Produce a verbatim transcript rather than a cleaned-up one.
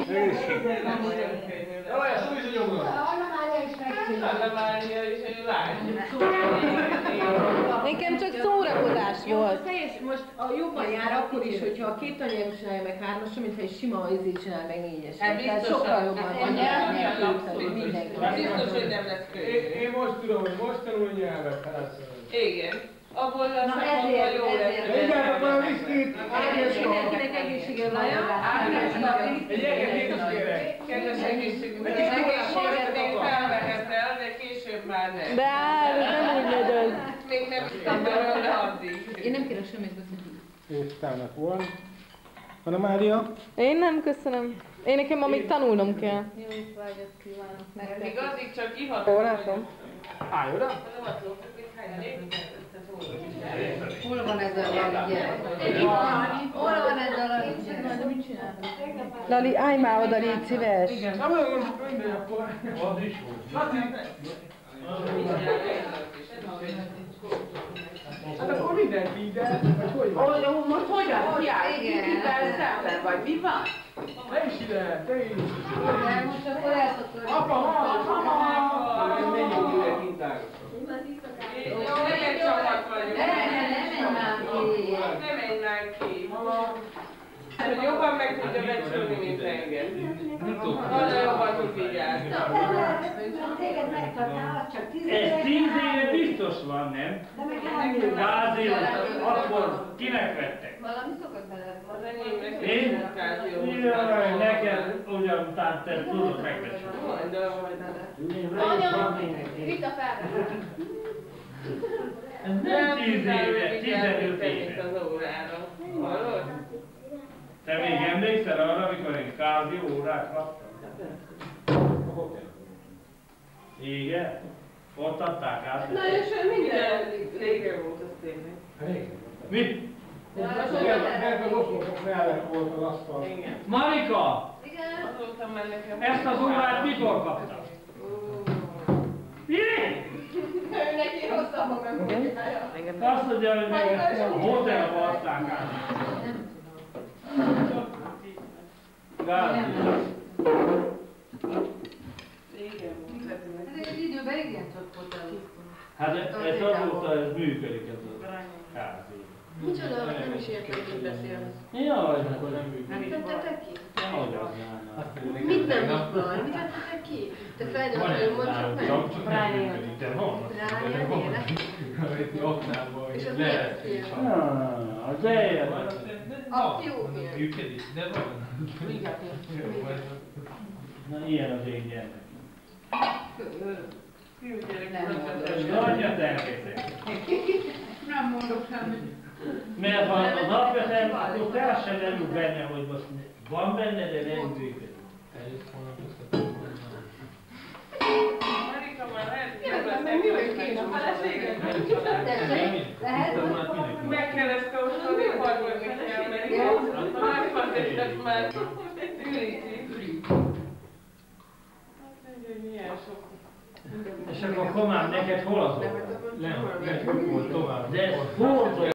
Olyan súlyos a nyomor. Anna Mária is megcsinálja. Anna Mária is, látjuk. Nekem csak szórakozás volt. És most a jobban jár akkor is, hogyha a két anyagos csinálja meg hármasra, mintha egy sima ízét csinál meg négyes. Tehát sokkal jobban van nyelni mindenki. Biztos, hogy nem lesz könnyű. Én most tudom, hogy most tanul nyelvet. Igen. Abból a szempontból jó lesz. Igen, akkor a viszkit. Mindenkinek egészséges Laja. Egy egészséges kérek. Kedves egészségünk. Egészséget még felvehet el, de később már nem. De áll, nem úgy megy az. Még nem tudtam belőle addig. Én nem kérek semmit beszélni. És tának van. Anna Mária? Én nem köszönöm. Én nekem ma még tanulnom kell. Jó étvágyat kívánok Még nektek. addig csak ihatom. Ó, látom. Állj oda! Hol van ez a Lali gyerek? Hol van ez a Lali gyerek? Mit csinálnak? Lali, állj már oda, légy szíves. Igen. Na, minden akkor. Az is volt. Hát akkor mindenki ide, vagy hogy van? Ó, most hogyan kiállsz? Kivel szemben vagy? Mi van? Te is ide, te is. Most akkor elszokod. Apa, mama, mama! Menjünk ide kintára. Jó, neked csapat vagyunk. Ne, ne, ne menj már ki. Ne menj már ki. Hogy jobban meg tudja becsülni, mint engem. Nagyon jobban tud vigyázni. Téged megtartál, csak tíz Ez éve. tíz éve biztos van, nem? De meg elmondom. Gázió, akkor kinek vettek? Valami szokott bele. Az enyémnek is Én? munkációhoz Jaj, van. neked ugyantán te tudod megbecsülni. Majd a... Anya, vita fel. Ez nem tíz éve, tizenöt mint éve. az órára. Hallod? Te még emlékszel arra, amikor én kázi órát kaptam? Igen? Ott adták át? Na és minden régen volt az tényleg. Mit? Mert az oszlopok mellett volt az asztal. Igen. Marika! Igen. Azóta már nekem... Ezt az órát mikor kaptad? Mi? Ő neki rosszabb a memóriája. Azt mondja, hogy meg a hotelba adták át. Gázi. Régen volt. Ez egy időben igen csak volt először. Hát ez azóta ez működik ez a kávé. Micsoda, nem is értem, hogy beszélsz. Jaj, akkor nem működik. Nem tettetek ki? Nehogy az nála. Mit nem van? Mit tettetek ki? Te felgyakran mondjuk meg? Csak nem működik, de van. Rájön, tényleg? Itt oknában, És hogy az lehet. miért film? Ah, az eljön. Akciófilm. Működik, de van. Na ilyen az én gyermek. Ez Nem. anyja természet. Nem mondok semmit. Mert ha az apja természet, akkor fel sem derül benne, hogy most van benne, de nem működik. Marika már lehet, hogy Jövök, nem meg mi vagy kéne, lesz feleségem? feleségem. Lehet? Meg kell ezt kóstolni, harmadni kell, mert a nagyfazéket már ürítik. Hát, hogy milyen sok. És akkor komám, neked hol az ott? Nem, nem, tovább. De ez fordul.